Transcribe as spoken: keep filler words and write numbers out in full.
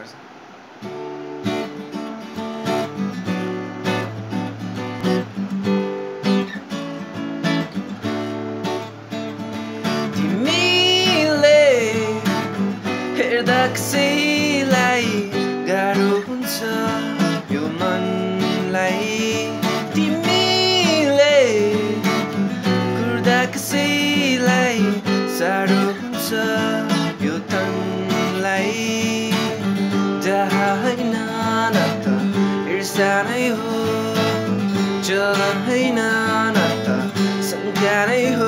गर्छ। तिमीले हेर्दा कसैलाई गाह्रो हुन्छ यो मनलाई, तिमीले कुर्दा कसैलाई साह्रो हुन्छ यो तनलाई। जहाँ होइन न त ईर्ष्या नै हो, जलन होइन न त शङ्का नै हो।